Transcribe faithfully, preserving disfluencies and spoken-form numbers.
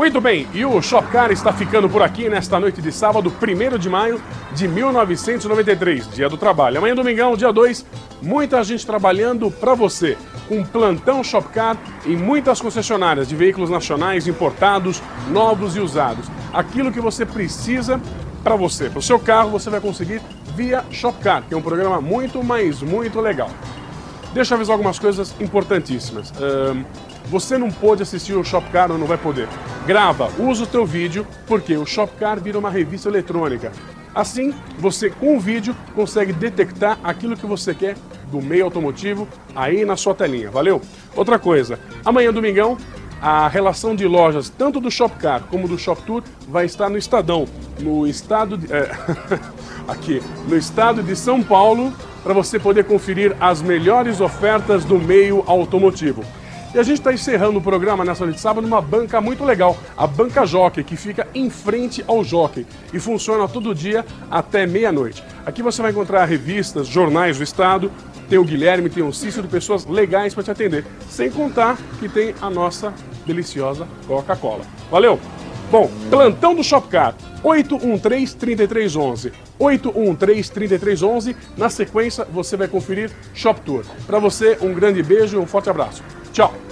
Muito bem, e o Shopcar está ficando por aqui nesta noite de sábado, primeiro de maio de mil novecentos e noventa e três, dia do trabalho. Amanhã, domingão, dia dois, muita gente trabalhando para você, com plantão Shopcar em muitas concessionárias de veículos nacionais, importados, novos e usados. Aquilo que você precisa para você, para o seu carro, você vai conseguir via Shopcar, que é um programa muito, mas muito legal. Deixa eu avisar algumas coisas importantíssimas. Um, você não pôde assistir o Shopcar ou não vai poder. Grava, usa o teu vídeo, porque o Shopcar vira uma revista eletrônica. Assim, você com o vídeo consegue detectar aquilo que você quer do meio automotivo aí na sua telinha, valeu? Outra coisa, amanhã, domingão, a relação de lojas, tanto do Shopcar como do ShopTour, vai estar no Estadão, no estado de, é, aqui, no estado de São Paulo, para você poder conferir as melhores ofertas do meio automotivo. E a gente está encerrando o programa nessa noite de sábado numa banca muito legal, a Banca Jockey, que fica em frente ao Jockey e funciona todo dia até meia-noite. Aqui você vai encontrar revistas, jornais do estado, tem o Guilherme, tem o Cícero, pessoas legais para te atender, sem contar que tem a nossa deliciosa Coca-Cola. Valeu? Bom, plantão do Shopcar, oito um três, três três um um, oito um três, três três um um, na sequência você vai conferir ShopTour. Para você, um grande beijo e um forte abraço. Tchau!